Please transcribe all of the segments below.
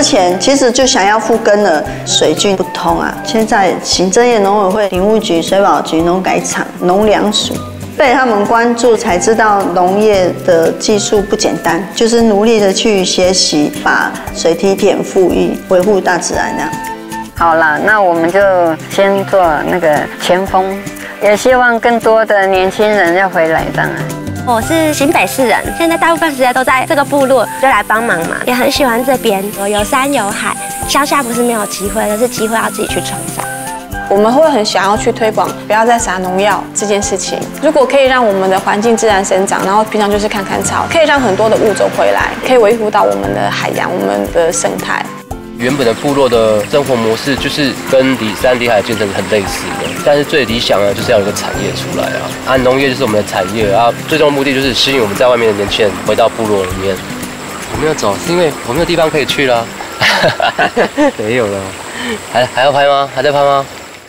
之前其实就想要复耕了，水郡不通啊。现在行政院农委会、林务局、水保局、农改场、农粮署被他们关注，才知道农业的技术不简单，就是努力的去学习，把水梯田复育，维护大自然这样。 好了，那我们就先做那个前锋，也希望更多的年轻人要回来这样。 我是新北市人，现在大部分时间都在这个部落，就来帮忙嘛，也很喜欢这边，有山有海，乡下不是没有机会，而是机会要自己去创造。 我们会很想要去推广不要再撒农药这件事情。如果可以让我们的环境自然生长，然后平常就是看看草，可以让很多的物种回来，可以维护到我们的海洋、我们的生态。 原本的部落的生活模式就是跟离山离海建成很类似的，但是最理想的就是要有一个产业出来啊！农业就是我们的产业啊，最终的目的就是吸引我们在外面的年轻人回到部落里面。我没有走，是因为我没有地方可以去了。没有了，还要拍吗？还在拍吗？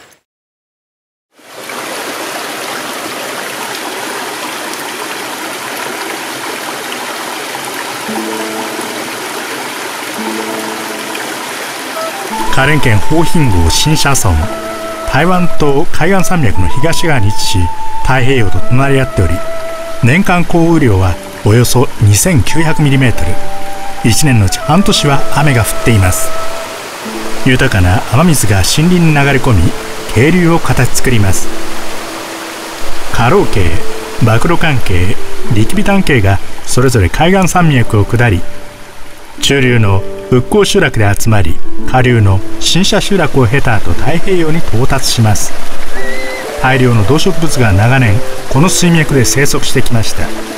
花蓮県豊浜郷新社村、台湾と海岸山脈の東側に位置し、太平洋と隣り合っており、年間降雨量はおよそ 2900mm、 1年のうち半年は雨が降っています。豊かな雨水が森林に流れ込み、渓流を形作ります。下老渓、暴露関渓、力美丹渓がそれぞれ海岸山脈を下り、中流の復興集落で集まり、下流の新社集落を経た後太平洋に到達します。大量の動植物が長年この水脈で生息してきました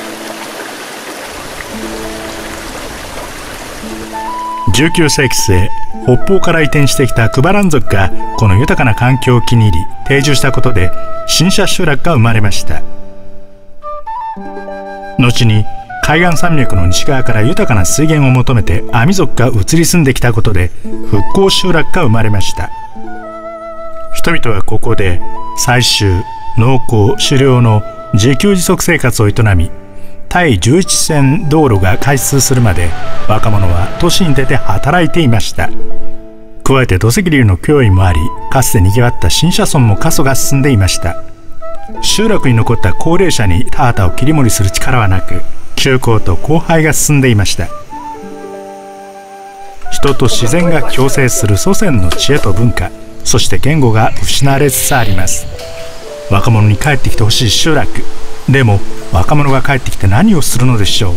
。19世紀末、北方から移転してきたクバラン族がこの豊かな環境を気に入り定住したことで新社集落が生まれました。後に海岸山脈の西側から豊かな水源を求めてアミ族が移り住んできたことで復興集落が生まれました。人々はここで採集、農耕、狩猟の自給自足生活を営み、対11線道路が開通するまで若者は都市に出て働いていました。加えて土石流の脅威もあり、かつてにぎわった新社村も過疎が進んでいました。集落に残った高齢者に田畑を切り盛りする力はなく、休耕と荒廃が進んでいました。人と自然が共生する祖先の知恵と文化、そして言語が失われつつあります。若者に帰ってきてほしい集落でも、若者が帰ってきて何をするのでしょう。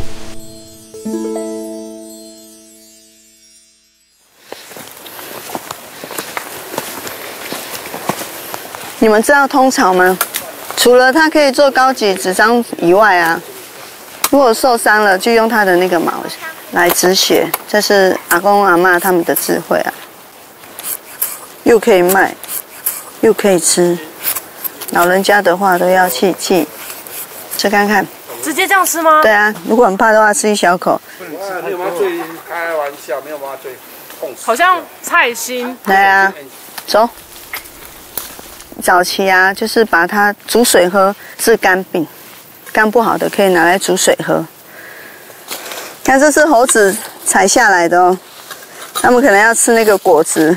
你们知道通草吗？除了它可以做高级纸张以外啊，如果受伤了，就用它的那个毛来止血，这是阿公阿嬷他们的智慧啊。又可以卖，又可以吃，老人家的话都要去吃看看。 直接这样吃吗？ 对啊，如果很怕的话，吃一小口。 没有麻醉，开玩笑，没有麻醉，痛死。 好像菜心。 来啊，走。早期啊，就是把它煮水喝，治肝病。肝不好的可以拿来煮水喝。看，这是猴子采下来的哦，他们可能要吃那个果子。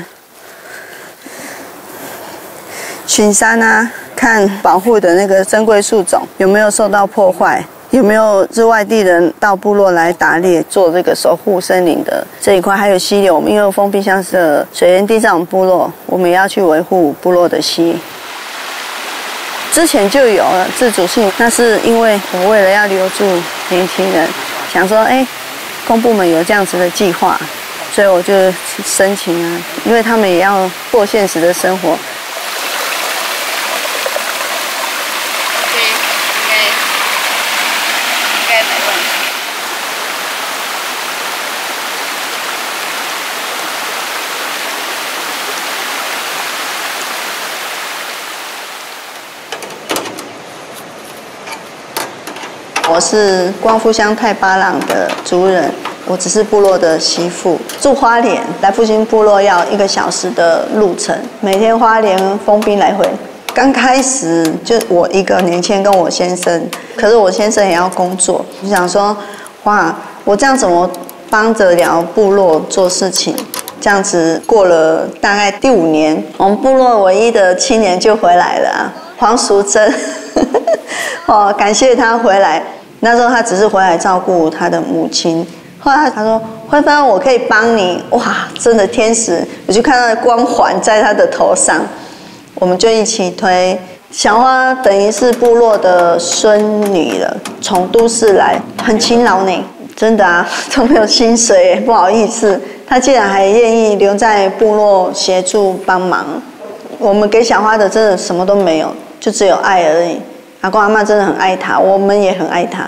巡山啊，看保护的那个珍贵树种有没有受到破坏，有没有是外地人到部落来打猎，做这个守护森林的这一块，还有溪流。我们因为封闭乡的水源地在我们部落，我们也要去维护部落的溪。之前就有了自主性，那是因为我为了要留住年轻人，想说，公部门有这样子的计划，所以我就申请啊，因为他们也要过现实的生活。我是光复乡太巴朗的族人，我只是部落的媳妇，住花莲，来复兴部落要1个小时的路程，每天花莲封闭来回。刚开始就我一个年轻人跟我先生，可是我先生也要工作，我想说，哇，我这样怎么帮得了部落做事情？ 这样子过了大概第5年，我们部落唯一的青年就回来了啊，黄淑珍。哦，感谢他回来。那时候他只是回来照顾他的母亲。后来他说：“慧芬，我可以帮你。”哇，真的天使！我就看到光环在他的头上，我们就一起推。小花等于是部落的孙女了，从都市来，很勤劳呢，真的啊，都没有薪水，不好意思。她竟然还愿意留在部落协助帮忙。我们给小花的真的什么都没有，就只有爱而已。阿公阿嬷真的很爱她，我们也很爱她。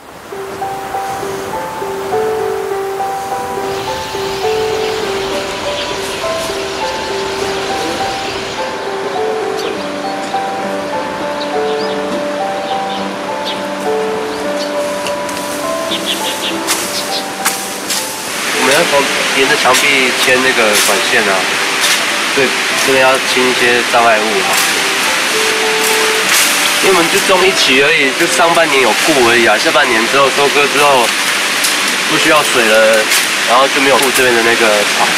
我们要从沿着墙壁牵那个管线啊，对，这边要清一些障碍物啊。因为我们就种1期而已，就上半年有顾而已啊，下半年之后收割之后不需要水了，然后就没有顾这边的那个草。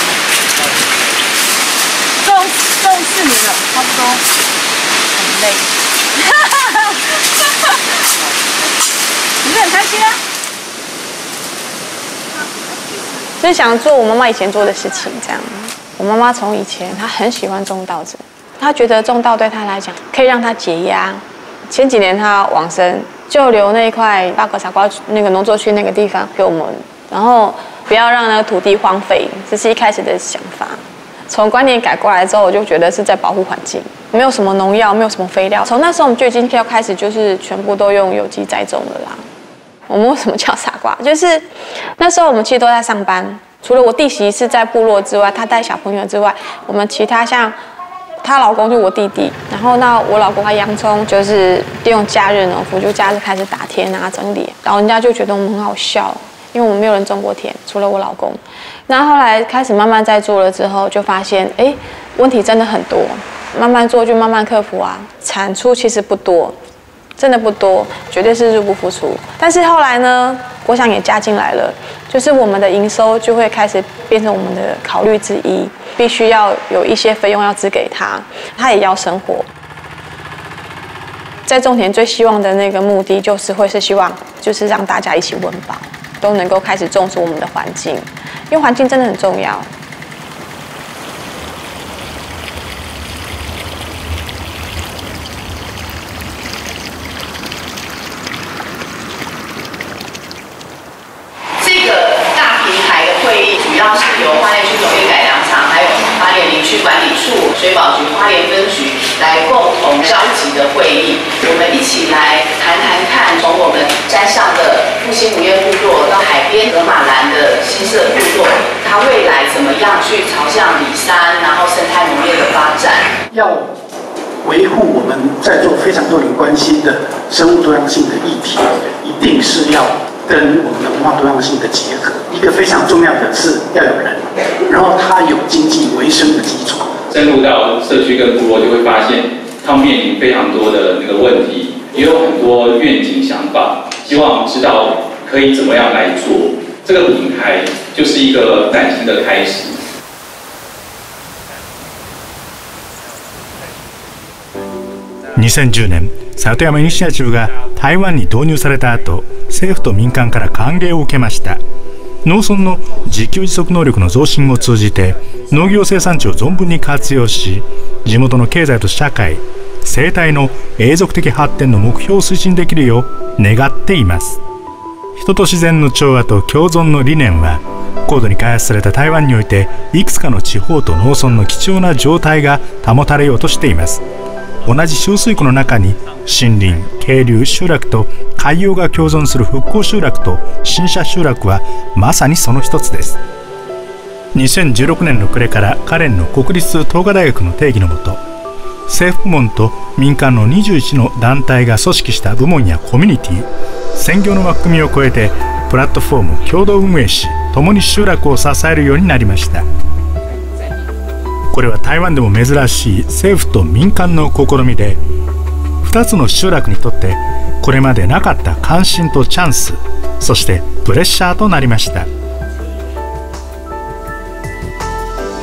种4年了，差不多，很累。你是很开心啊？ 就是想做我妈妈以前做的事情，这样。我妈妈从以前她很喜欢种稻子，她觉得种稻对她来讲可以让她解压。前几年她往生，就留那一块巴格傻瓜那个农作区那个地方给我们，然后不要让那个土地荒废，这是一开始的想法。从观念改过来之后，我就觉得是在保护环境，没有什么农药，没有什么肥料。从那时候我们就已经要开始，就是全部都用有机栽种了啦。我们为什么叫傻瓜？就是那时候我们其实都在上班，除了我弟媳是在部落之外，她带小朋友之外，我们其他像她老公就我弟弟，然后那我老公他洋葱就是利用假日农夫，就假日开始打田啊整理，然后人家就觉得我们很好笑，因为我们没有人种过田，除了我老公。那后来开始慢慢在做了之后，就发现问题真的很多，慢慢做就慢慢克服啊，产出其实不多。真的不多，绝对是入不敷出。但是后来呢，国想也加进来了，就是我们的营收就会开始变成我们的考虑之一，必须要有一些费用要支给他，他也要生活。在种田最希望的那个目的，就是会是希望就是让大家一起温饱，都能够开始重视我们的环境，因为环境真的很重要。 主要是由花莲区农业改良场，还有花莲林区管理处、水保局花莲分局来共同召集的会议。我们一起来谈谈看，从我们山上的复兴农业部落到海边格马兰的新社部落，它未来怎么样去朝向里山，然后生态农业的发展。 要维护我们在座非常多人关心的生物多样性的议题，一定是要跟我们的文化多样性的结合。一个非常重要的是要有人，然后他有经济维生的基础。 深入到社区跟部落，就会发现他们面临非常多的那个问题，也有很多愿景想法，希望知道可以怎么样来做。这个平台就是一个崭新的开始。 2010年、里山イニシアチブが台湾に導入された後、政府と民間から歓迎を受けました。農村の自給自足能力の増進を通じて農業生産地を存分に活用し、地元の経済と社会、生態の永続的発展の目標を推進できるよう願っています。人と自然の調和と共存の理念は、高度に開発された台湾においていくつかの地方と農村の貴重な状態が保たれようとしています。同じ集水湖の中に森林、渓流、集落と海洋が共存する復興集落と新社集落はまさにその一つです。2016年の暮れからカレンの国立東華大学の定義のもと、政府部門と民間の21の団体が組織した部門やコミュニティ、専業の枠組みを超えてプラットフォームを共同運営し、共に集落を支えるようになりました。これは台湾でも珍しい政府と民間の試みで、2つの集落にとってこれまでなかった関心とチャンス、そしてプレッシャーとなりました。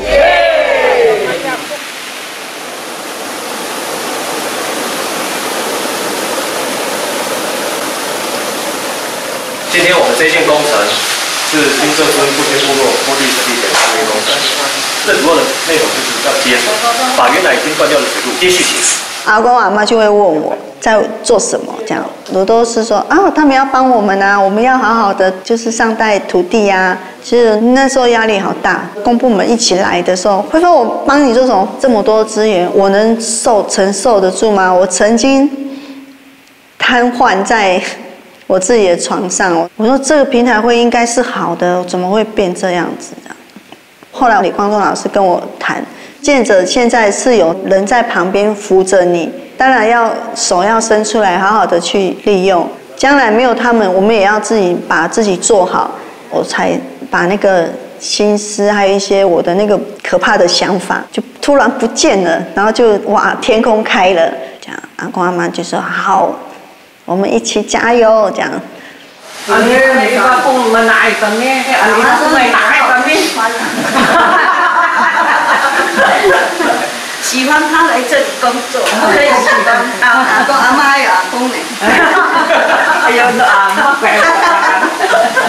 今天我们这件工程是新社村复兴部落坡地成立前的工程，最主要的内容就是要接水，把原来已经断掉的水路接续起来。 阿公阿妈就会问我在做什么，这样我都是说啊，他们要帮我们啊，我们要好好的就是善待土地啊。其实那时候压力好大，公部门一起来的时候，会说我帮你做什么这么多资源，我能承受得住吗？我曾经瘫痪在我自己的床上，我说这个平台会应该是好的，怎么会变这样子的？后来李光中老师跟我谈。见者现在是有人在旁边扶着你，当然手要伸出来，好好的去利用。将来没有他们，我们也要自己把自己做好，我才把那个心思还有一些我的那个可怕的想法就突然不见了，然后就哇天空开了，这样阿公阿妈就说好，我们一起加油这样。 喜欢他来这里工作，可以喜欢阿公阿妈有阿公呢，哎呦，阿妈怪我。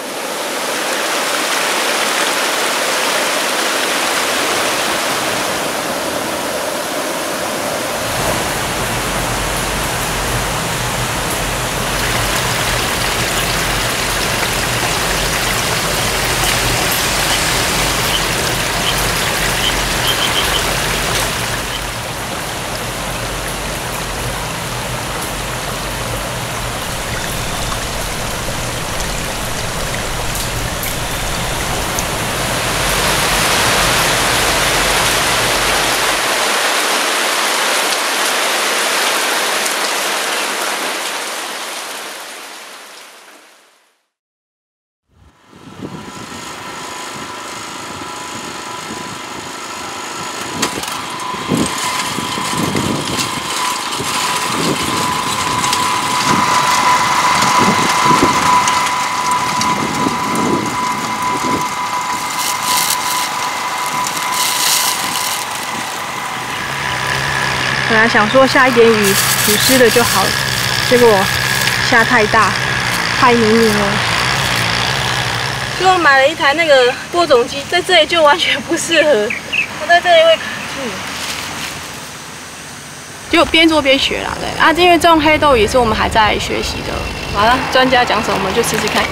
本来想说下一点雨，雨湿了就好了，结果下太大，太泥泞了。所以我买了一台那个播种机，在这里就完全不适合，我在这里会卡住。就边做边学啦，对啊，因为种黑豆也是我们还在学习的。好了，专家讲什么我们就试试看。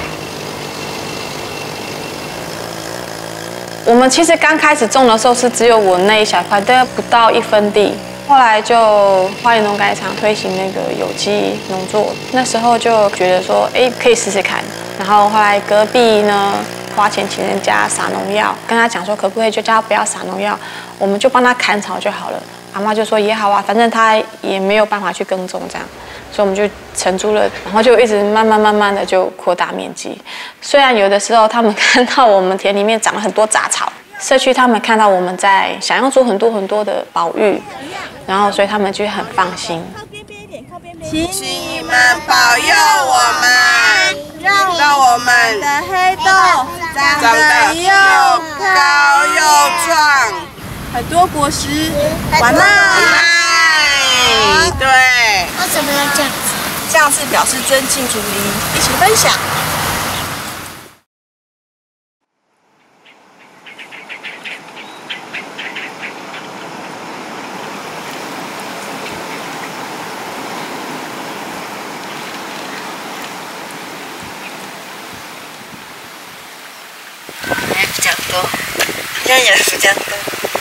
我们其实刚开始种的时候是只有我那一小块，大概不到1分地。后来就花莲农改场推行那个有机农作，那时候就觉得说，可以试试看。然后后来隔壁呢花钱请人家撒农药，跟他讲说可不可以就叫他不要撒农药，我们就帮他砍草就好了。阿妈就说也好啊，反正他也没有办法去耕种这样，所以我们就承租了，然后就一直慢慢的就扩大面积。虽然有的时候他们看到我们田里面长了很多杂草，社区他们看到我们在想要做很多的保育，然后所以他们就很放心。 请你们保佑我们，让我们的黑豆长得又高又壮， 很多果实完卖。 对。 为什么要这样子？ 这样是表示尊敬主灵，一起分享。 还比较多，好像也比较多。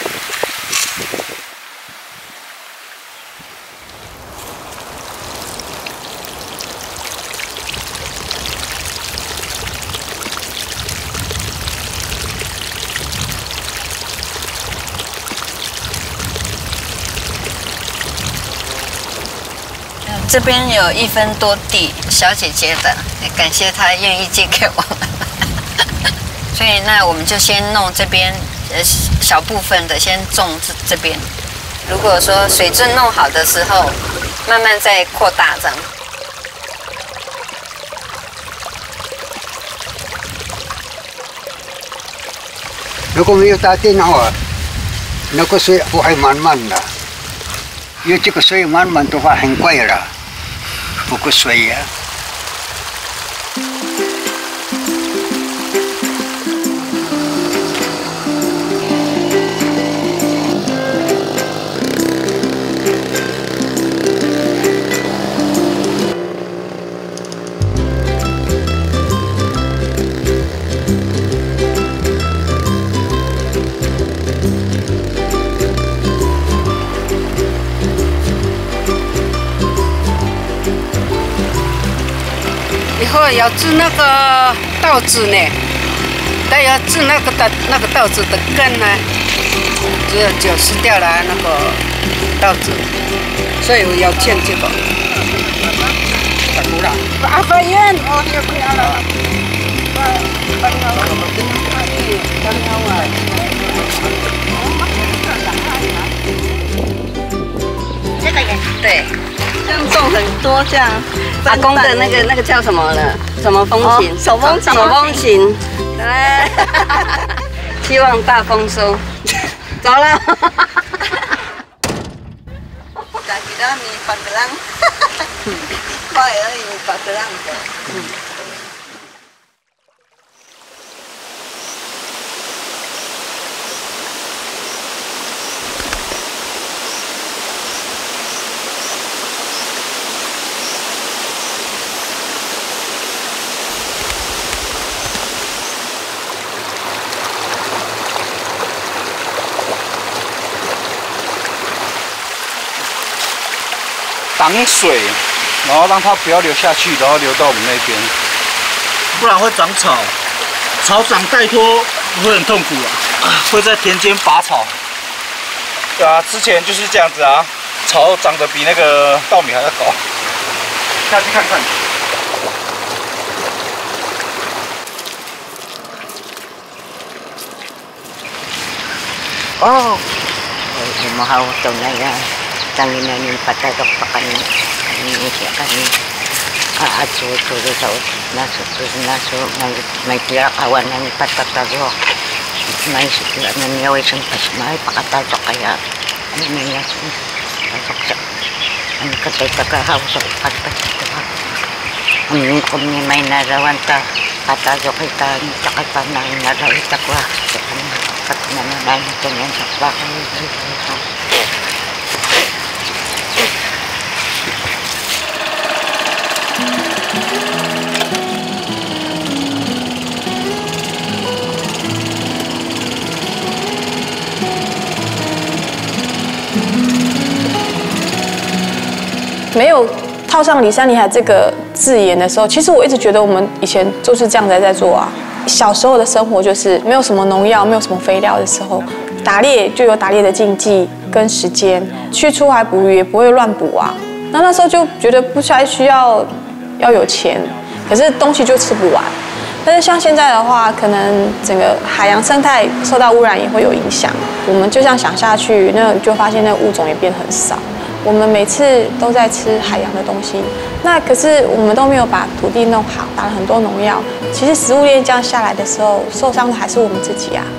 这边有1分多地，小姐姐的，感谢她愿意借给我们。所以那我们就先弄这边小部分的，先种这边。如果说水圳弄好的时候，慢慢再扩大这样。 如果没有打电的话，那个水不会满满的。因为这个水满满的话很贵了，不够水呀。 以后要治那个稻子呢，但要治那个稻子的根呢，就死掉了那个稻子，所以我要建这个。阿法院，哦，你不要了。 这个也对， 这样种很多这样。 阿公的那个叫什么了？什么风琴？ 手风琴。 手风琴。来，希望大丰收。走了。 快而已，8个人的。 挡水，然后让它不要流下去，然后流到我们那边，不然会长草。草长太多会很痛苦啊，会在田间拔草。对啊，之前就是这样子啊，草长得比那个稻米还要高。下去看看。 哦，mau hau tong na ya. Tangin na yung patatok pa kami siya kami at suto sa naso may pirakawan na ni patatago may sikla na niya way siyang pasmay pakatatok kaya ano na niya pasok sa ang katay kakahaw sa patatago ang kung may narawan ta patatok kita tsaka pa nang narawit ako sa kanya katinananan ito niya sa bakay 没有套上里山里海这个字眼的时候，其实我一直觉得我们以前就是这样子在做啊。小时候的生活就是没有什么农药、没有什么肥料的时候，打猎就有打猎的禁忌跟时间，去出海捕鱼也不会乱捕啊。那时候就觉得不太需要有钱，可是东西就吃不完。但是像现在的话，可能整个海洋生态受到污染也会有影响。我们就这样想下去，那就发现那物种也变很少。我们每次都在吃海洋的东西，那可是我们都没有把土地弄好，打了很多农药。其实食物链这样下来的时候，受伤的还是我们自己啊。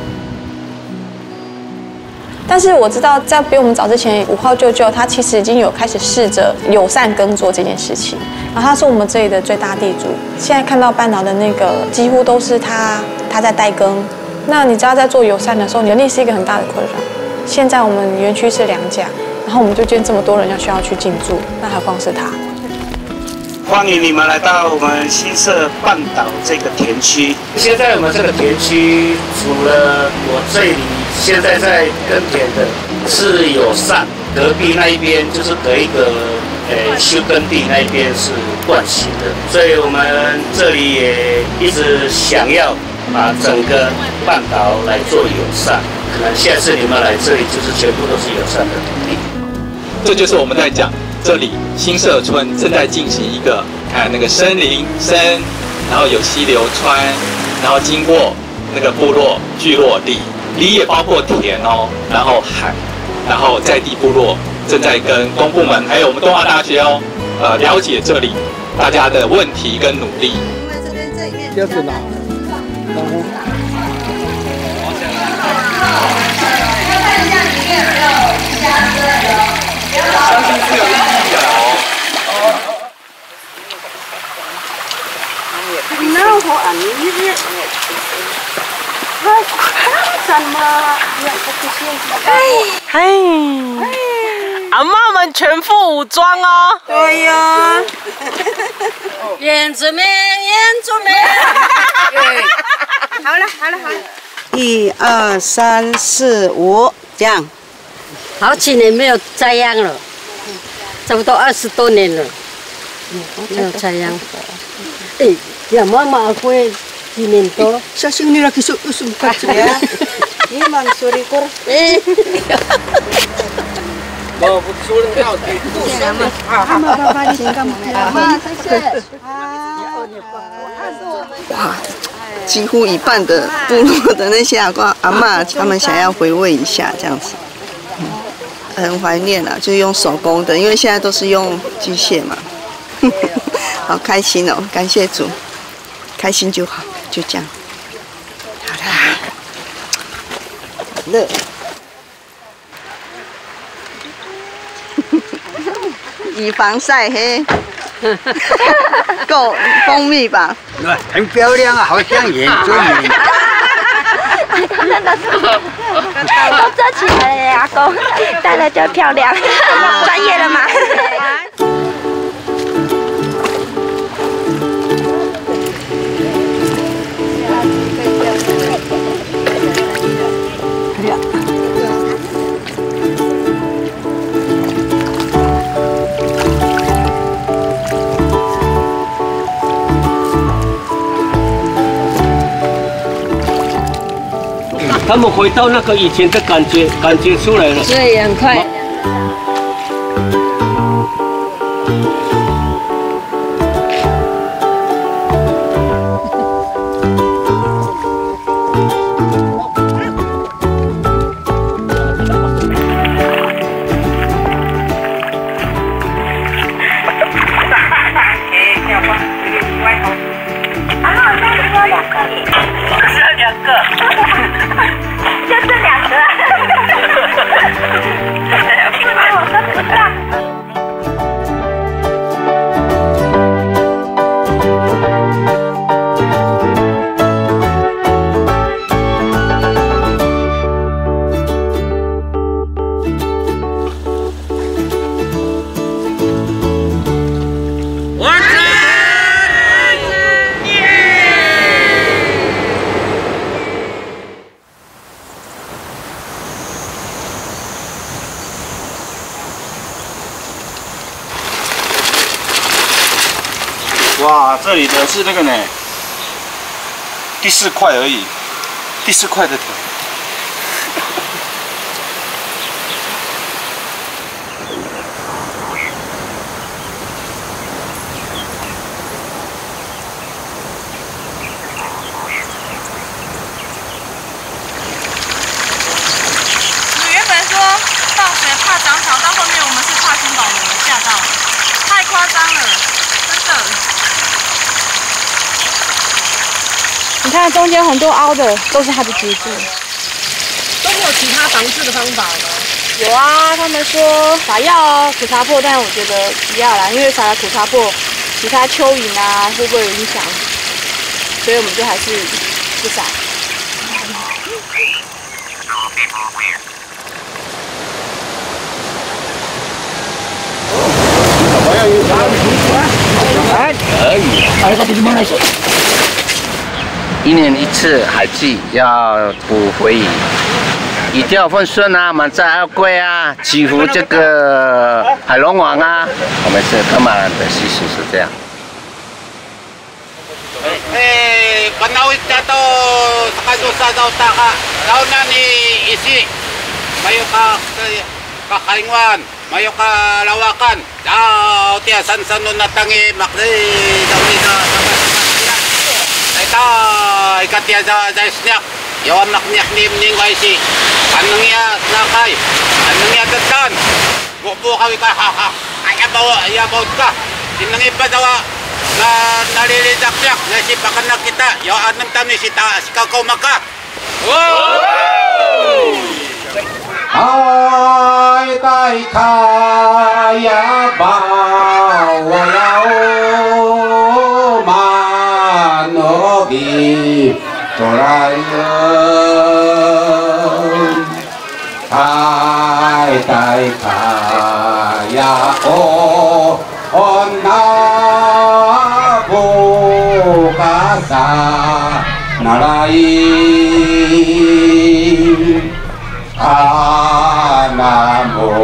但是我知道，在比我们早之前，5号舅舅他其实已经有开始试着友善耕作这件事情。然后他是我们这里的最大地主，现在看到半岛的那个几乎都是他在代耕。那你知道在做友善的时候，人力是一个很大的困扰。现在我们园区是2甲。然后我们就见这么多人需要去进驻，那何况是他。 欢迎你们来到我们新社半岛这个田区。现在我们这个田区，除了我这里现在在耕田的是友善，隔壁那一边就是隔一个休耕地那一边是惯行的，所以我们这里也一直想要把整个半岛来做友善。可能下次你们来这里就是全部都是友善的土地。 这就是我们在讲，这里新社村正在进行一个那个森林森，然后有溪流川，然后经过那个部落聚落里也包括田哦，然后海，然后在地部落正在跟公部门还有我们东华大学哦，了解这里大家的问题跟努力。 要是哪？相信是有意义的哦。 那我按你的，什么？ 阿嬷们全副武装哦。 对呀。原住民。好了。1、2、3、4、5，这样。好几年没有这样了，差不多20多年了，没有这样。 야, mama aku dinento. Sa sini lagi usum kacang ya. Ini mansuri kor. Mau putusin kau di Ama baba di sini kamu. Ama， 谢谢。哇，几乎一半的部落的那些阿公阿嬷，他们想要回味一下这样子，很怀念啊，就是用手工的，因为现在都是用机械嘛。好开心哦，感谢主，开心就好，就这样。好啦，热。以防晒黑，够蜂蜜吧？ 很漂亮啊，好像原住民。 都遮起来了，阿公戴了就漂亮，专业了嘛。 他们回到那个以前的感觉出来了， 所以很快。 哇，这里的是那个呢，第4块而已，第4块的腿。 原本说放水怕长草，到后面我们是怕金宝龙，吓到了，太夸张了，真的。 你看中间很多凹的，都是它的节奏。 都没有其他防治的方法吗？ 有啊，他们说撒药苦茶粕，但我觉得不要啦，因为撒了苦茶粕，其他蚯蚓啊会不会有影响？所以我们就还是不撒。 可以。1年1次海季要补回蚁，蚁掉粪顺啊，满载阿贵啊，祈福这个海龙王啊。我们是科马兰的习俗是这样。 Panawid ka to sa kadusa daw taka. Daw na ni isi. Mayo ka kakaingwan. Mayo ka lawakan. Daw tiya sansanon na tangi makdi daw ni da ita ikatya da snyak. Yawan naknyak nim ning waisi. Anong ya nakay. Anong ya datan. Buo kawi ka ha ha. Ay abaw ka. Sinang iba daw na nalilidakyak na sipakan na kita. Yung anong tayo si Kakao Maka. Ay tay kaya ba walaw manogi torayon. Ay tay kaya ko onna sa narain anamo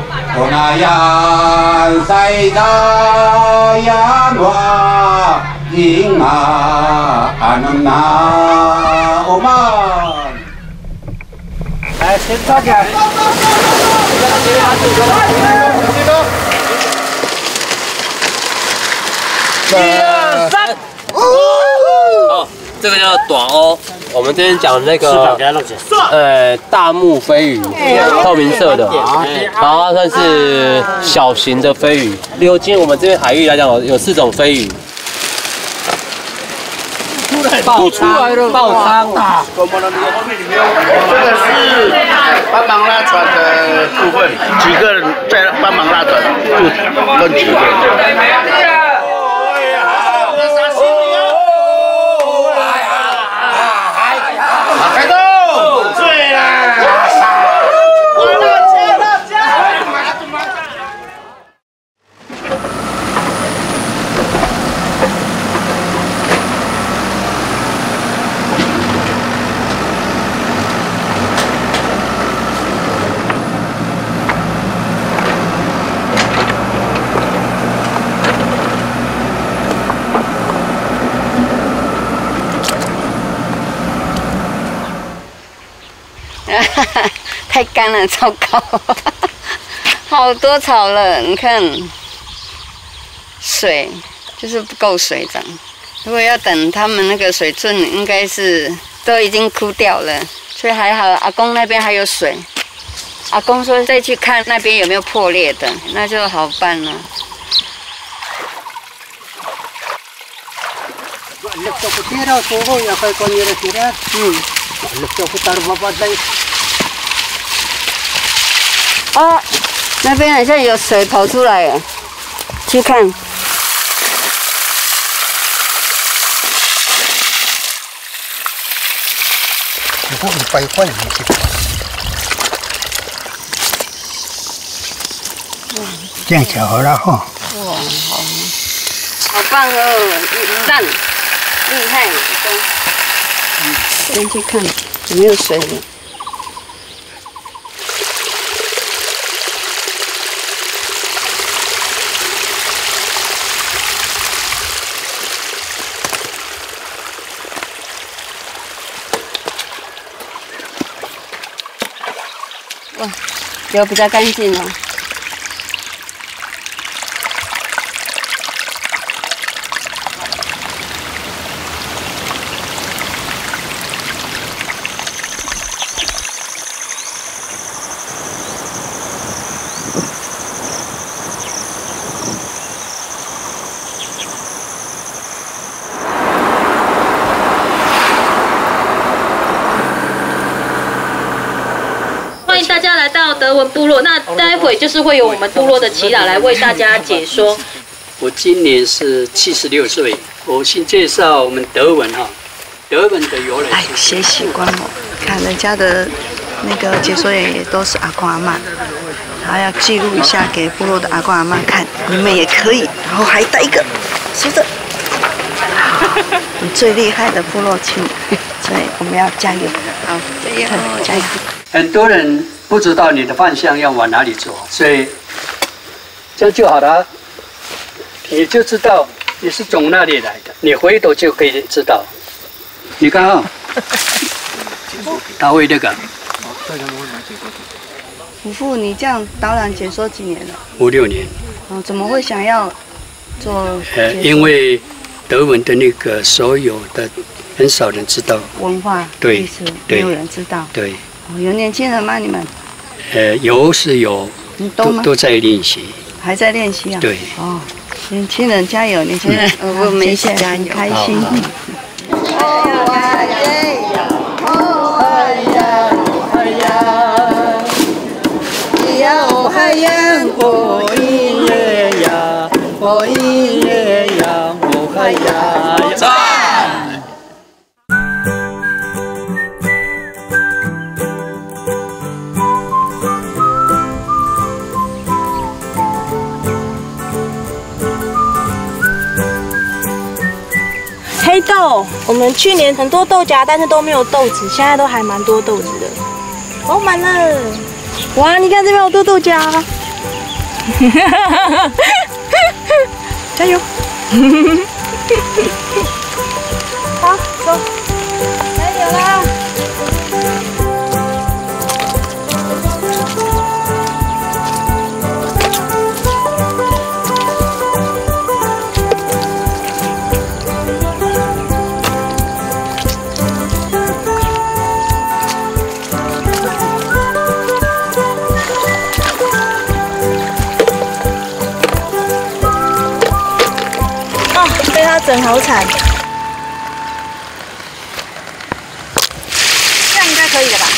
tunayan sa idayan wa Inga anam na oman. 来，先抓起来。 1、2、3。哦，这个叫短鸥。我们这边讲那个，大目飞鱼，透明色的，然后它算是小型的飞鱼。鎏金，我们这边海域来讲有4种飞鱼。 爆仓，爆仓啊！这个是帮忙拉船的部分，几个人在帮忙拉船，跟几个人。开动！对啦！ 太干了，糟糕！好多草了，你看，水就是不够水涨。如果要等他们那个水圳，应该是都已经枯掉了，所以还好。阿公那边还有水，阿公说再去看那边有没有破裂的，那就好办了。 啊，那边好像有水跑出来了，去看。 这样就好了哈。 哇，好棒哦，赞，厉害，先去看有没有水了。 哇，有比较干净哦。 欢迎大家来到德文部落，那待会就是会有我们部落的耆老来为大家解说。 我今年是76岁，我先介绍我们德文哈，德文的由来。 哎，写习惯了，看人家的那个解说员也都是阿公阿嬷，然后要记录一下给部落的阿公阿嬷看，你们也可以，然后还带一个，是的，你最厉害的部落亲，所以我们要加油，好，加油，加油。 很多人不知道你的方向要往哪里走，所以这样就好了，你就知道你是从哪里来的，你回头就可以知道。你看啊、他会那个。 祖父，你这样导览解说几年了 ？5、6年。 哦，怎么会想要做？ 因为德文的那个所有的很少人知道文化历史，没有人知道。 对。 有年轻人吗？你们？ 有是有，都在练习， 还在练习啊？ 对。 哦，年轻人加油！年轻人， 我们一起加油， 开心。 黑豆，我们去年很多豆荚，但是都没有豆子，现在都还蛮多豆子的。哦，满了！哇，你看这边有多豆荚，加油！ 整好惨。这样应该可以了吧？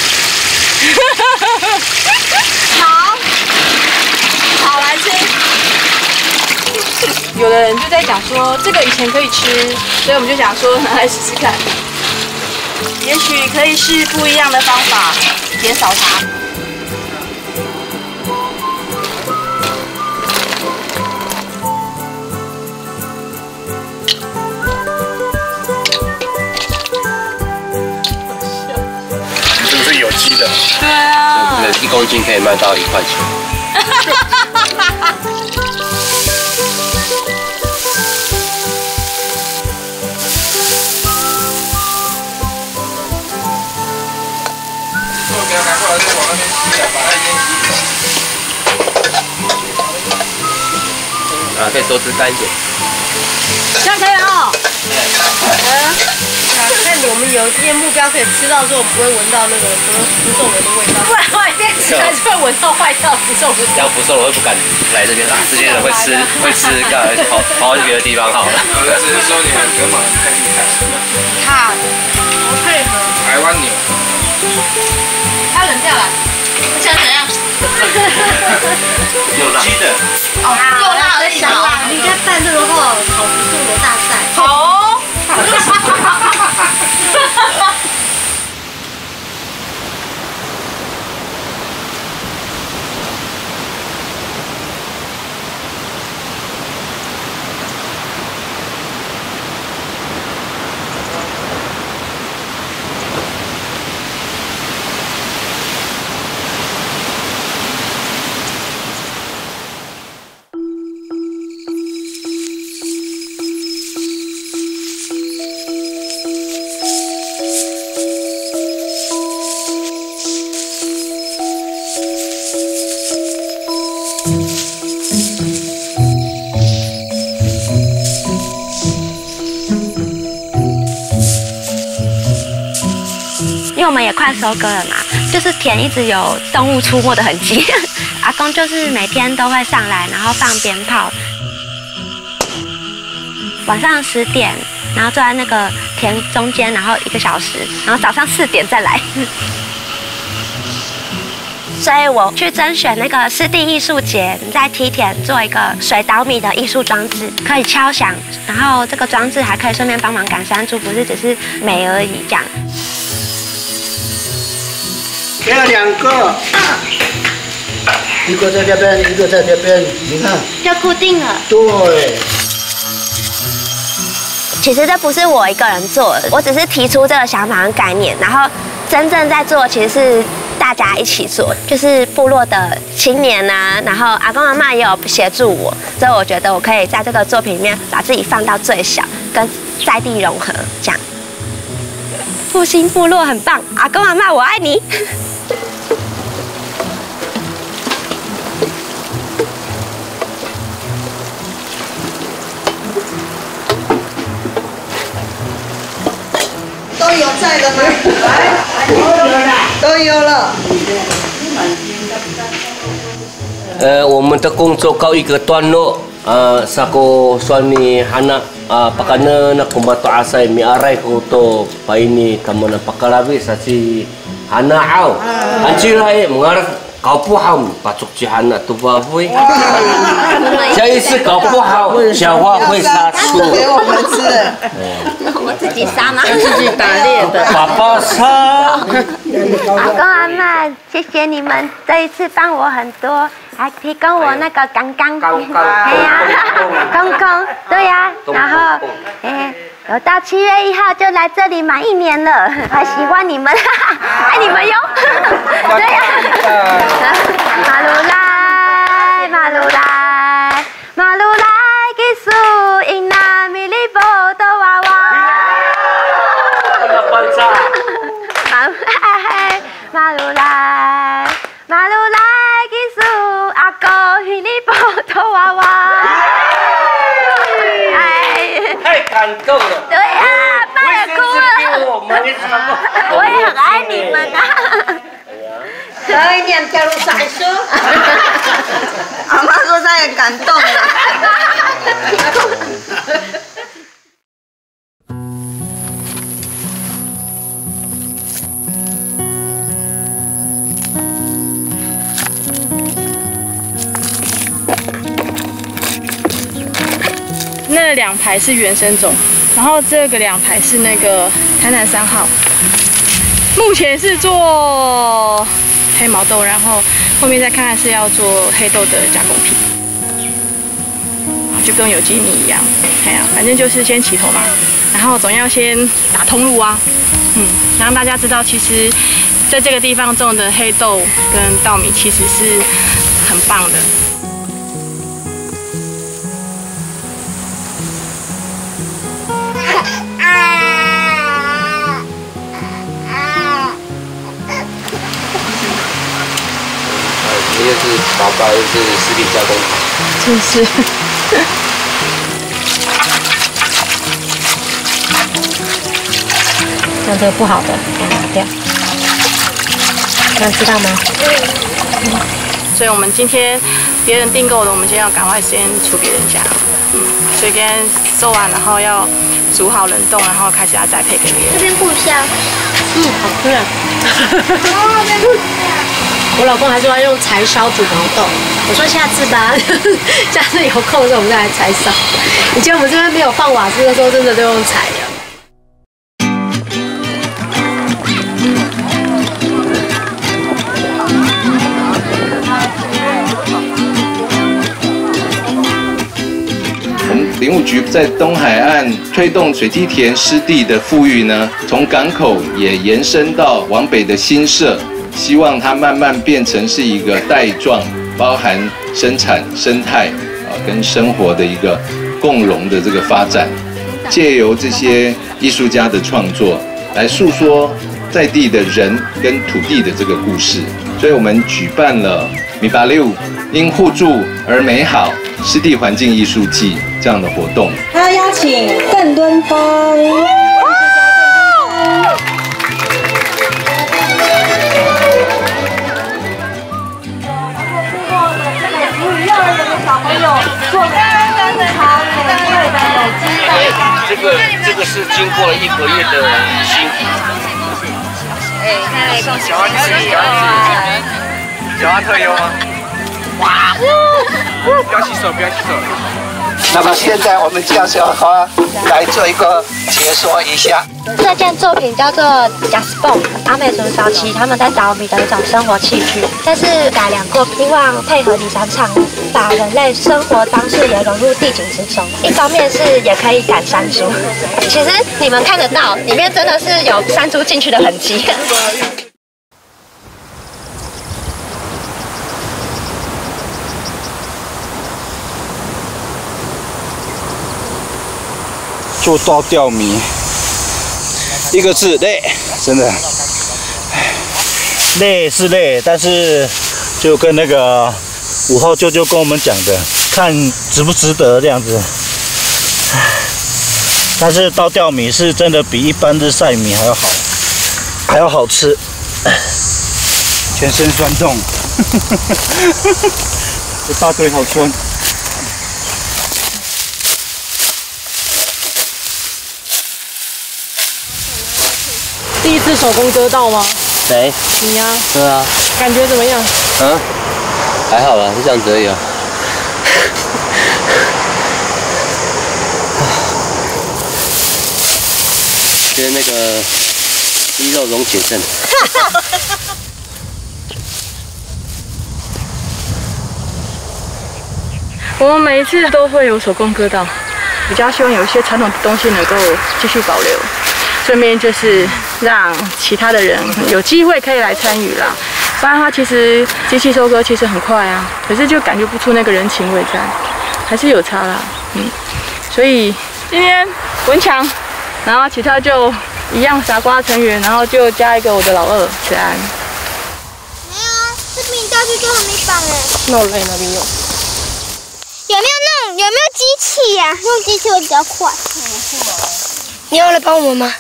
好，好来吃。有的人就在讲说，这个以前可以吃，所以我们就想说拿来试试看，也许可以是不一样的方法，减少它。 这个是有机的。 对啊。 这1公斤可以卖到1块钱。 给它拿过来，再往那边吸啊，把它烟吸走。 可以多吃干一点。 这样可以哦。看我们有今天目标可以吃到之后，不会闻到那个什么福寿螺的味道，不然外面吃还是会闻到坏掉福寿螺。 这样福寿螺会不敢来这边啊，这些人会吃，干跑去别的地方好了。 我只是说你们格马太厉害了。 看，好配合。 台湾牛。 它冷掉了， 像怎样？ 有机的。 哦，够辣而已嘛。你应该办这个话炒福寿螺大赛。 好哦。 因为我们也快收割了嘛，就是田一直有动物出没的痕迹。阿公就是每天都会上来，然后放鞭炮。晚上10点，然后坐在那个田中间，然后1个小时，然后早上4点再来。所以我去甄选那个湿地艺术节，在梯田做一个水稻米的艺术装置，可以敲响，然后这个装置还可以顺便帮忙赶山猪，不是只是美而已这样。 给了2个，一个在这边，一个在这边，你看， 就固定了。 对。 其实这不是我一个人做的，我只是提出这个想法和概念，然后真正在做其实是大家一起做，就是部落的青年啊，然后阿公阿嬷也有协助我，所以我觉得我可以在这个作品里面把自己放到最小，跟在地融合，这样。复兴部落很棒，阿公阿嬷我爱你。 都有菜了吗？都有了。 我们的工作告一个段落。Sako suami anak pakana na kumbato asai mi arai ko to paini tamana pakalabi sa si hana au. Anjirai mengarah kau puham pacuk ci hana tu baboy. 下一次搞不好小花会杀猪。 给我们吃。 我自己杀吗？ 自己打猎的。 爸爸杀。 阿公阿嬷，谢谢你们这一次帮我很多。还提供我那个刚刚，哎呀，公公，对呀，然后，有到7月1号就来这里满1年了，还喜欢你们，爱你们哟，对呀，马路来，马路来，马路来，给树因那米里波多娃娃，马路来，马路来，马路来。阿公与你抱头娃娃， 太感动了。 对呀，爸也哭了。我也很爱你们啊。 可以念掉入彩书。 阿妈说她也感动了。 2排是原生种，然后这个2排是那个台南3号。目前是做黑毛豆，然后后面再看看是要做黑豆的加工品，就跟有机米一样。哎呀，反正就是先起头嘛，然后总要先打通路啊，让大家知道其实在这个地方种的黑豆跟稻米其实是很棒的。 又是宝宝，又是食品加工厂， 真是。 像这个不好的，给它拿掉。知道吗？ 所以我们今天别人订购的，我们今天要赶快先出给人家。所以今天做完，然后要煮好冷冻，然后开始要再配给别人。 这边不香。 好吃啊！我老公还说要用柴烧煮毛豆，我说下次吧，下次有空的时候我们再来柴烧。以前我们这边没有放瓦斯的时候，真的都用柴的。 林务局在东海岸推动水梯田湿地的富裕呢，从港口也延伸到往北的新社，希望它慢慢变成是一个带状，包含生产、生态跟生活的一个共融的这个发展。借由这些艺术家的创作，来诉说在地的人跟土地的这个故事。所以我们举办了米巴六因互助而美好湿地环境艺术季这样的活动。 还要邀请邓敦峰。 小朋友做非常美味的有机蛋。 这个是经过了1个月的辛苦。 小阿特优吗？哇！不要洗手，不要洗手。 那么现在我们就是要来做一个解说一下。 这件作品叫做 Jaspon， 阿美族早期他们在捣米的一种生活器具，但是改良过，希望配合里山唱，把人类生活方式也融入地景之中。一方面是也可以赶山猪，其实你们看得到，里面真的是有山猪进去的痕迹。 做稻吊米，1个字累，真的，累是累，但是就跟那个5号舅舅跟我们讲的，看值不值得这样子。但是稻吊米是真的比一般日晒米还要好，还要好吃，全身酸痛，这大腿好酸。 第一次手工割稻吗？ 谁？ 你呀。 对啊。 感觉怎么样？ 还好啦，就这样子而已啊。觉得那个肌肉溶解症。 我们每一次都会有手工割稻，比较希望有一些传统的东西能够继续保留。顺便就是让其他的人有机会可以来参与啦，不然的话，其实机器收割其实很快啊，可是就感觉不出那个人情味在，还是有差啦，所以今天文强，然后其他就一样傻瓜成员，然后就加一个我的老二子安。 没有啊，这边掉去就还没绑哎。 那我累那边有。 有没有机器呀？用机器会比较快。你要来帮我们吗？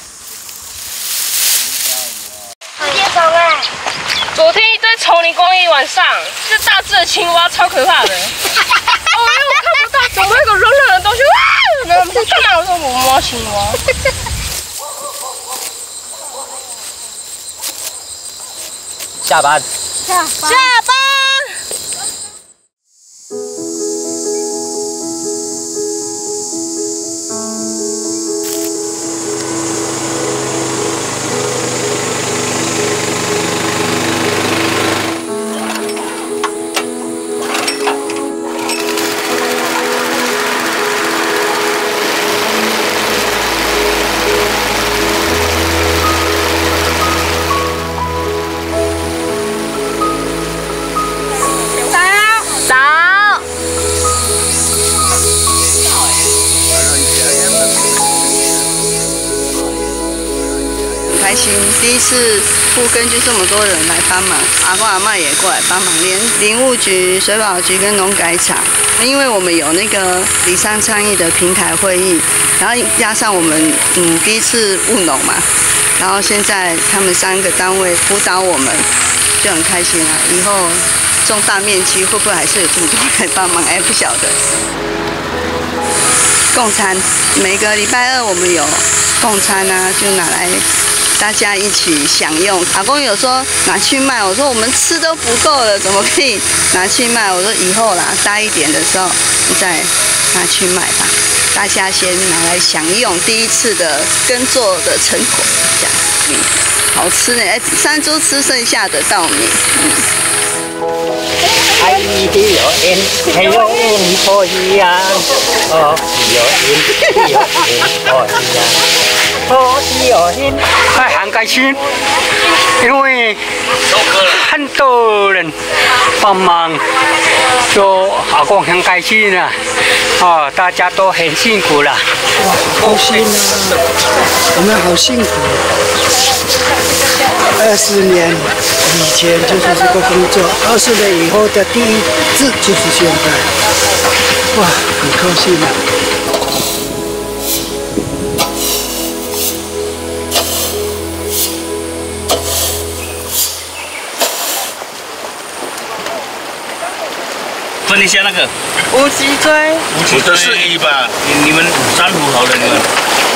昨天一堆丛林公园晚上，是大只的青蛙，超可怕的。我看不到，怎么有个软软的东西？哇！然后我们在干嘛？我说我摸青蛙。 下班。 下班。 开心。第一次复耕就这么多人来帮忙，阿公阿嬷也过来帮忙，连林务局、水保局跟农改场，因为我们有那个里商倡议的平台会议，然后加上我们第一次务农嘛，然后现在他们3个单位辅导我们，就很开心啊。以后种大面积会不会还是有这么多人来帮忙？哎，不晓得。供餐，每个礼拜2我们有供餐啊，就拿来大家一起享用。阿公有说拿去卖，我说我们吃都不够了，怎么可以拿去卖？我说以后啦，大一点的时候再拿去卖吧。大家先拿来享用第一次的耕作的成果，这样，好吃呢。哎，山猪吃剩下的稻米， 哎呦因，哎呦因可以呀，哦呦因，哦呦因，哎很开心，因为很多人帮忙，就阿公很开心啊，哦大家都很辛苦了， 哇，高兴啊，我们好辛苦。20年以前就是这个工作，20年以后的第一次就是现在，哇，很高兴啊！ 分一下那个无脊椎， 无脊椎是一吧？你们3壶好了，你们。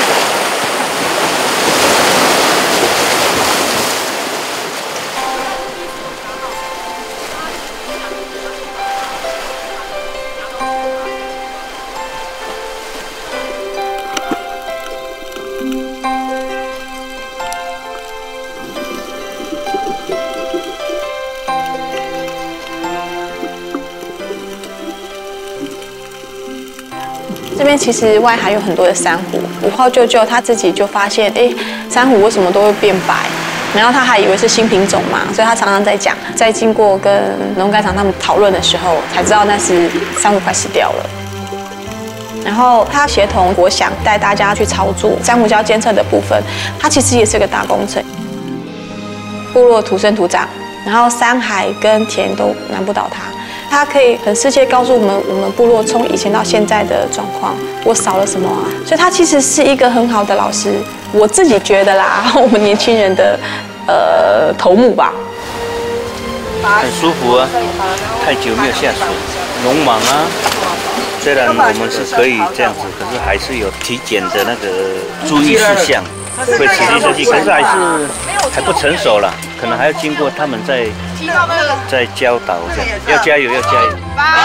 这边其实外海有很多的珊瑚，5号舅舅他自己就发现，珊瑚为什么都会变白？然后他还以为是新品种嘛，所以他常常在讲，在经过跟农改场他们讨论的时候，才知道那是珊瑚快死掉了。然后他协同国想带大家去操作珊瑚礁监测的部分，它其实也是个大工程。部落土生土长，然后山海跟田都难不倒他。他可以很世界告诉我们部落从以前到现在的状况，我少了什么啊？所以他其实是一个很好的老师，我自己觉得啦，我们年轻人的头目吧。 很舒服啊，太久没有下水，农忙啊。虽然我们是可以这样子，可是还是有体检的那个注意事项，会持续下去，可是还不成熟了，可能还要经过他们在教导这样，要加油，要加油。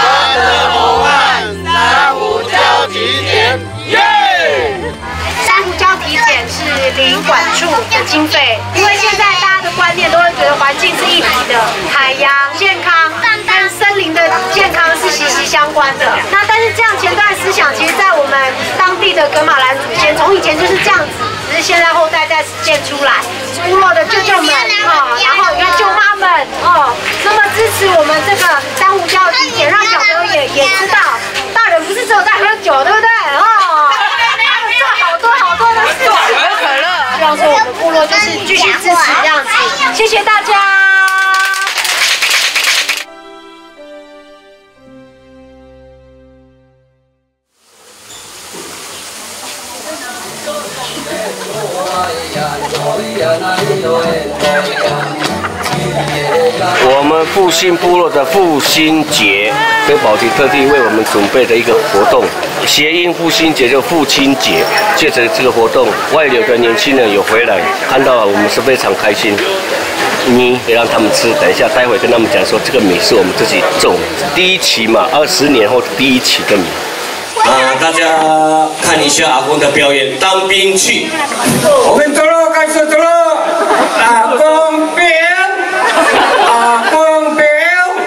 珊瑚礁体检，耶！ 珊瑚礁体检是林管处的经费，因为现在大家的观念都会觉得环境是一体的，海洋健康跟森林的健康是息息相关的。那但是这样前段思想，其实在我们当地的噶玛兰祖先从以前就是这样子，只是现在后代在实践出来。部落的舅舅们然后你看舅妈们那么支持我们这个珊瑚礁体检，让小朋友也知道，大人不是只有在喝酒，对不对？他们做好多的事情，喝可乐。希望说我们部落就是继续支持这样子，谢谢大家。 我们复兴部落的复兴节，非保局特地为我们准备的一个活动，谐音复兴节就父亲节。借着这个活动，外流的年轻人有回来，看到我们是非常开心。米也让他们吃，等一下待会跟他们讲说，这个米是我们自己种第一期嘛，20年后第一期的米。 大家看一下阿公的表演，当兵去。 我们走了，开始走了。阿公表，阿公表。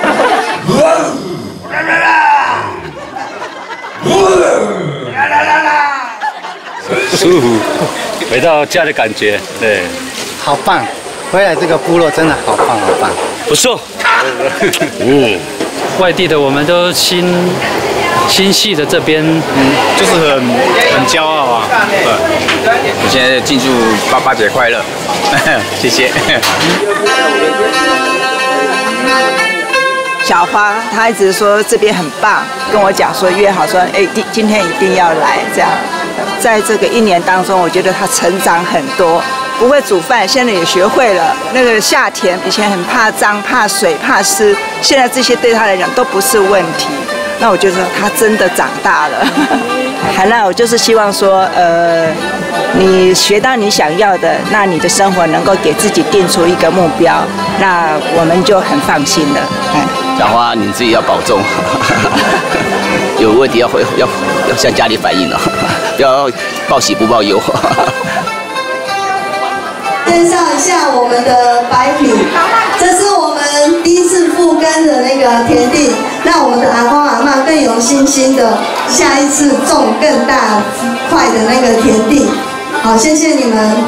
舒服，回到家的感觉，对， 好棒！回来这个部落真的好棒，好棒， 不错。 外地的我们都心新系的这边，就是很骄傲啊。 我现在庆祝爸节快乐，谢谢。 小花她一直说这边很棒，跟我讲说约好说，今天一定要来这样。在这个1年当中，我觉得她成长很多。不会煮饭，现在也学会了。那个下田以前很怕脏、怕水、怕湿，现在这些对她来讲都不是问题。那我觉得她真的长大了。那我就是希望说，你学到你想要的，那你的生活能够给自己定出一个目标，那我们就很放心了。 小花，你自己要保重，有问题要向家里反映了，不要报喜不报忧。 介绍一下我们的白米，这是我们第一次复耕的那个田地，让我们的阿公阿嬷更有信心的下一次种更大块的那个田地。好，谢谢你们。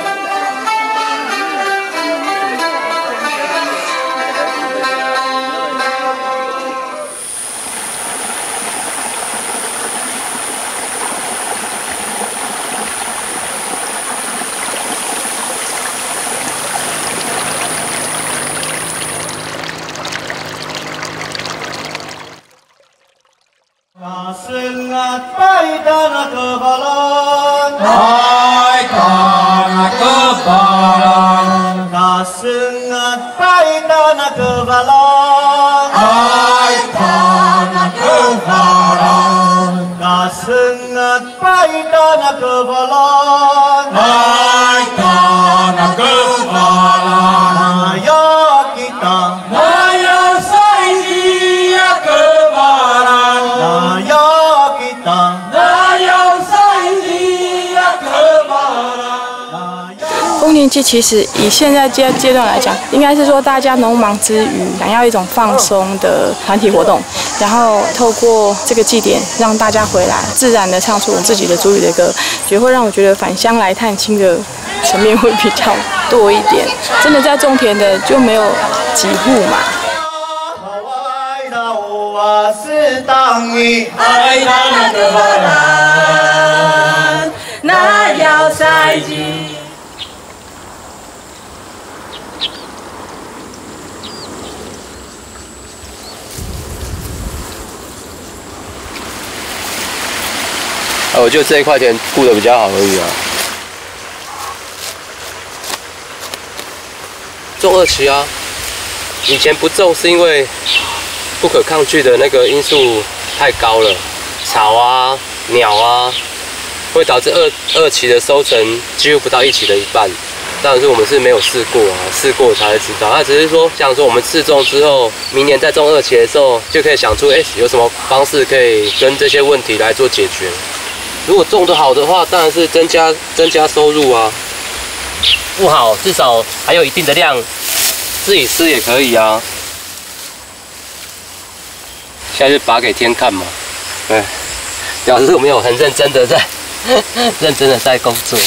丰年祭其实以现在阶段来讲，应该是说大家农忙之余，想要一种放松的团体活动，然后透过这个祭典让大家回来，自然的唱出我自己的族语的歌，也会让我觉得返乡来探亲的层面会比较多一点。真的在种田的就没有几户嘛。那要赛季。 我觉得这一块田顾得比较好而已啊。种2期啊，以前不种是因为不可抗拒的那个因素太高了，草啊、鸟啊，会导致2期的收成几乎不到1期的一半。当然是我们是没有试过啊，试过才会知道。那只是说，像说我们试种之后，明年再种2期的时候，就可以想出有什么方式可以跟这些问题来做解决。如果种得好的话，当然是增加收入啊。不好，至少还有一定的量，自己吃也可以啊。现在是拔给天看嘛，对，表示我们有很认真的在工作。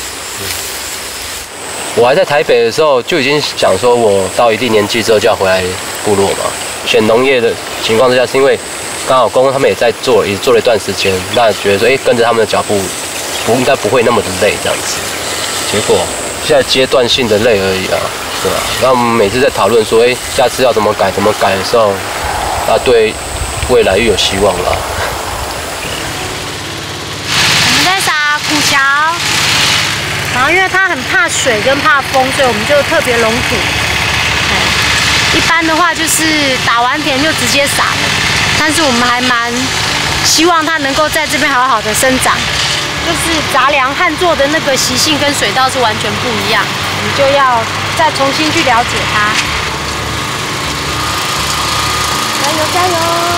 我还在台北的时候就已经想说，我到一定年纪之后就要回来部落嘛。选农业的情况之下，是因为刚好公公他们也做了一段时间，那觉得说，跟着他们的脚步，应该不会那么的累这样子。结果现在阶段性的累而已啊，对吧？那我们每次在讨论说，下次要怎么改的时候，对未来越有希望了。 我们在撒苦荞，然后因为它很怕水跟怕风，所以我们就特别拢土。一般的话就是打完田就直接撒了，但是我们还蛮希望它能够在这边好好的生长。就是杂粮旱作的那个习性跟水稻是完全不一样，你就要再重新去了解它。加油加油！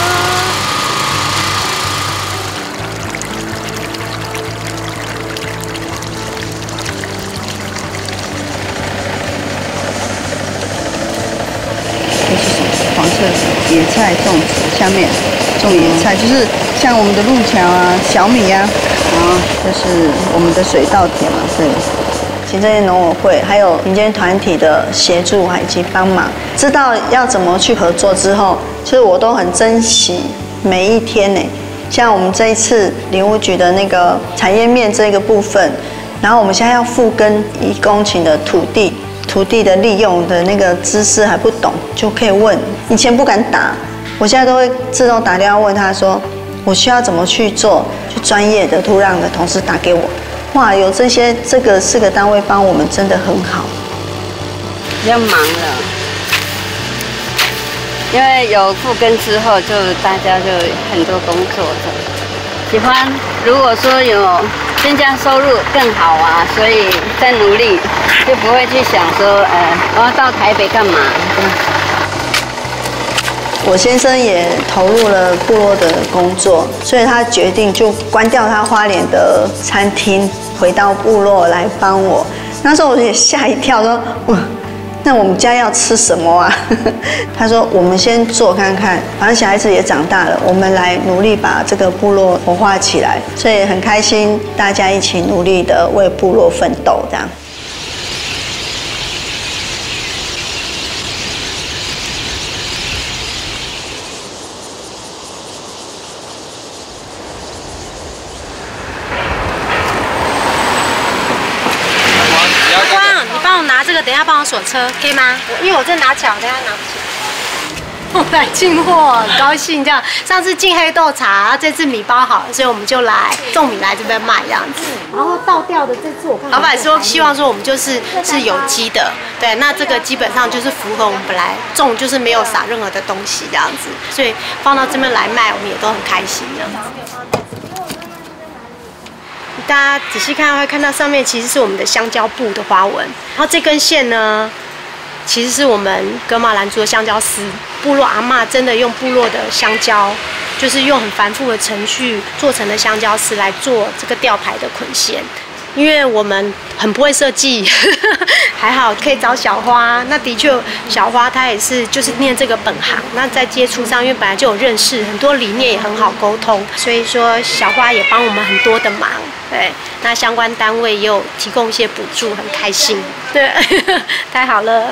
黄色野菜种植，下面种野菜，就是像我们的路桥啊、小米啊，然后就是我们的水稻田嘛，对。行政院农委会还有民间团体的协助以及帮忙，知道要怎么去合作之后，其实我都很珍惜每一天呢。 像我们这一次林务局的那个产业面这个部分，然后我们现在要复耕1公顷的土地的利用的那个知识还不懂，就可以问。以前不敢打，我现在都会自动打电话问他说，我需要怎么去做，就专业的土壤的同事打给我。哇，有这个4个单位帮我们真的很好。 比较忙了，因为有复耕之后，就大家就很多工作的。喜欢，如果说有增加收入更好啊，所以在努力，就不会去想说，我要到台北干嘛？ 我先生也投入了部落的工作，所以他决定就关掉他花莲的餐厅，回到部落来帮我。那时候我也吓一跳，说哇。那我们家要吃什么啊？他说我们先做看看，反正小孩子也长大了，我们来努力把这个部落活化起来，所以很开心，大家一起努力的为部落奋斗，这样。 这个等一下帮我锁车，可以吗？因为我正拿巧，等一下拿不起。我来进货，很高兴这样。上次进黑豆茶，这次米包好了，所以我们就来种米来这边卖这样子。然后倒掉的这次我看老板说希望说我们是有机的，对，那这个基本上就是符合我们本来种就是没有撒任何的东西这样子，所以放到这边来卖，我们也都很开心这样子。大家仔细看会看到上面其实是我们的香蕉布的花纹，然后这根线呢，其实是我们噶玛兰族的香蕉丝。部落阿嬷真的用部落的香蕉，就是用很繁复的程序做成的香蕉丝来做这个吊牌的捆线。因为我们很不会设计，还好可以找小花。那的确，小花她也是就是念这个本行。那在接触上，因为本来就有认识，很多理念也很好沟通，所以说小花也帮我们很多的忙。对，那相关单位也有提供一些补助，很开心。对，太好了。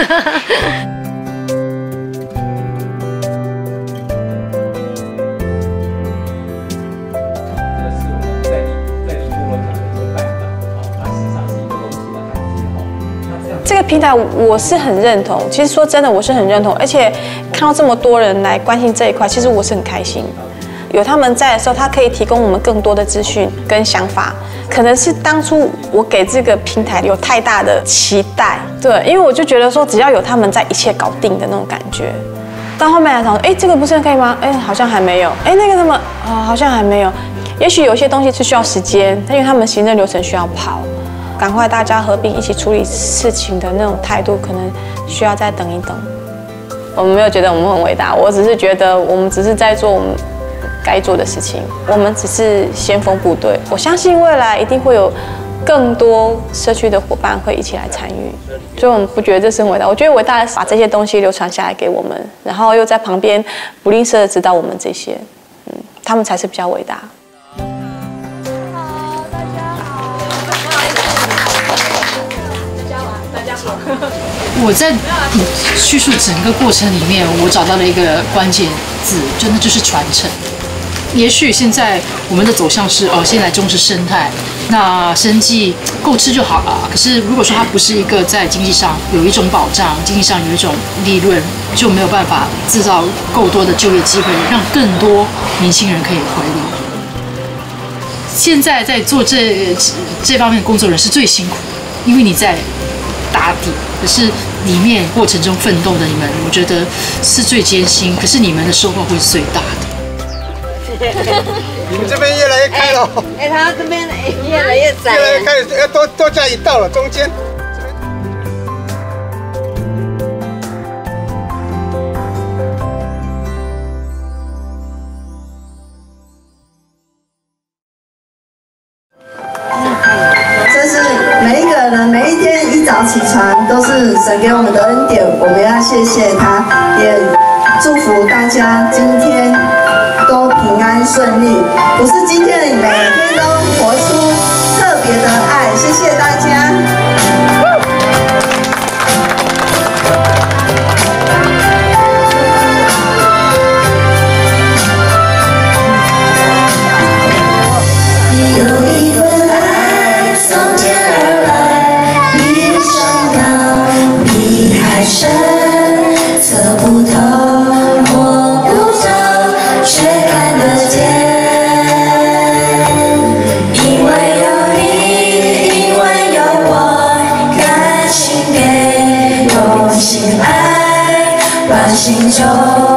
这个平台我是很认同，其实说真的我是很认同，而且看到这么多人来关心这一块，其实我是很开心。有他们在的时候，他可以提供我们更多的资讯跟想法。可能是当初我给这个平台有太大的期待，对，因为我就觉得说只要有他们在，一切搞定的那种感觉。到后面来想，这个不是可以吗？好像还没有。那个他们好像还没有。也许有些东西是需要时间，因为他们行政流程需要跑。赶快大家合并一起处理事情的那种态度，可能需要再等一等。我们没有觉得我们很伟大，我只是觉得我们只是在做我们该做的事情，我们只是先锋部队。我相信未来一定会有更多社区的伙伴会一起来参与，所以我们不觉得这是很伟大。我觉得伟大的是把这些东西流传下来给我们，然后又在旁边不吝啬的指导我们这些，他们才是比较伟大。 我在叙述整个过程里面，我找到了一个关键字，真的就是传承。也许现在我们的走向是现在重视生态，那生计够吃就好了。可是如果说它不是一个在经济上有一种保障，经济上有一种利润，就没有办法制造够多的就业机会，让更多年轻人可以回流。现在在做这方面的工作人是最辛苦的，因为你在打底，可是里面过程中奋斗的你们，我觉得是最艰辛，可是你们的收获会是最大的。 你们这边越来越开了。 他这边越来越窄。 越来越开，要多加一道了，中间。 这是每一个人每一天一早起床都是神给我们的恩典，我们要谢谢他，也祝福大家今天都平安顺利，不是今天的你，每天都活出特别的爱，谢谢大家。 心中。